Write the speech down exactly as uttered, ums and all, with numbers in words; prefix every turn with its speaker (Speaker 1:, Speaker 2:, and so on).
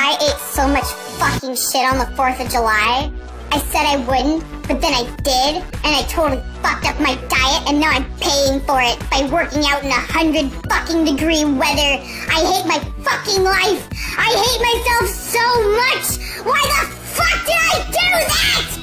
Speaker 1: I ate so much fucking shit on the fourth of July. I said I wouldn't, but then I did, and I totally fucked up my diet, and now I'm paying for it by working out in a hundred fucking degree weather. I hate my fucking life. I hate myself so much. Why the fuck did I do that?